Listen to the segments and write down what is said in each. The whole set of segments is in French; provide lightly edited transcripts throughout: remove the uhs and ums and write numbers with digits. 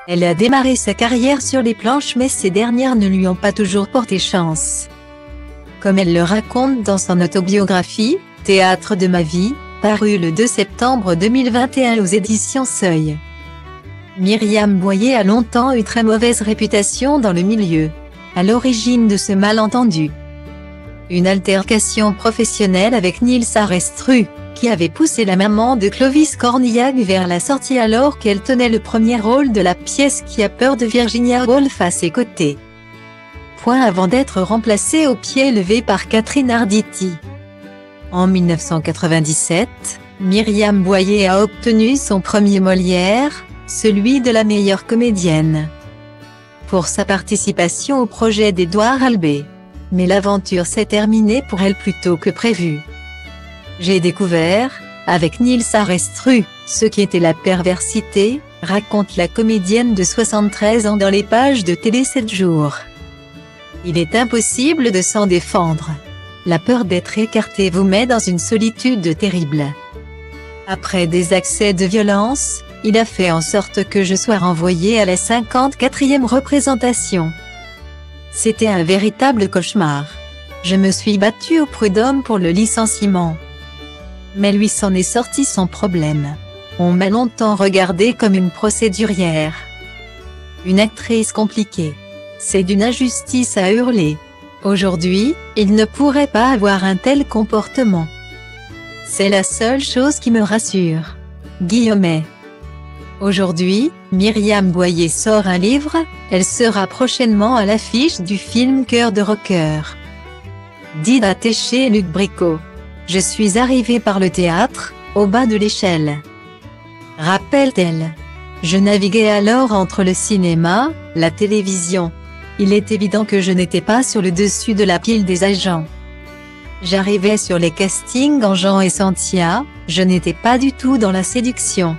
Elle a démarré sa carrière sur les planches mais ces dernières ne lui ont pas toujours porté chance. Comme elle le raconte dans son autobiographie, Théâtre de ma vie, paru le 2 septembre 2021 aux éditions Seuil. Myriam Boyer a longtemps eu très mauvaise réputation dans le milieu. À l'origine de ce malentendu, une altercation professionnelle avec Nils Arestrup, qui avait poussé la maman de Clovis Cornillac vers la sortie alors qu'elle tenait le premier rôle de la pièce Qui a peur de Virginia Woolf à ses côtés. Point avant d'être remplacée au pied levé par Catherine Arditi. En 1997, Myriam Boyer a obtenu son premier Molière, celui de la meilleure comédienne, pour sa participation au projet d'Édouard Albé. Mais l'aventure s'est terminée pour elle plus tôt que prévu. J'ai découvert, avec Nils Arestrup, ce qui était la perversité, raconte la comédienne de 73 ans dans les pages de Télé 7 jours. Il est impossible de s'en défendre. La peur d'être écarté vous met dans une solitude terrible. Après des accès de violence, il a fait en sorte que je sois renvoyée à la 54e représentation. C'était un véritable cauchemar. Je me suis battue au prud'homme pour le licenciement. Mais lui s'en est sorti sans problème. On m'a longtemps regardée comme une procédurière. Une actrice compliquée. C'est d'une injustice à hurler. Aujourd'hui, il ne pourrait pas avoir un tel comportement. C'est la seule chose qui me rassure. Guillaumet. Aujourd'hui, Myriam Boyer sort un livre, elle sera prochainement à l'affiche du film Cœur de rocker. Dida Téché et Luc Bricot. Je suis arrivée par le théâtre, au bas de l'échelle. Rappelle-t-elle. Je naviguais alors entre le cinéma, la télévision. Il est évident que je n'étais pas sur le dessus de la pile des agents. J'arrivais sur les castings en Jean et Santia, je n'étais pas du tout dans la séduction.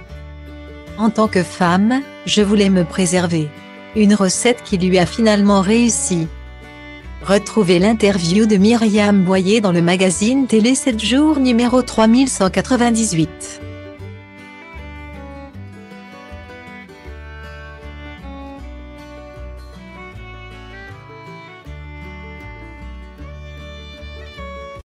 En tant que femme, je voulais me préserver. Une recette qui lui a finalement réussi. Retrouvez l'interview de Myriam Boyer dans le magazine Télé 7 jours numéro 3198.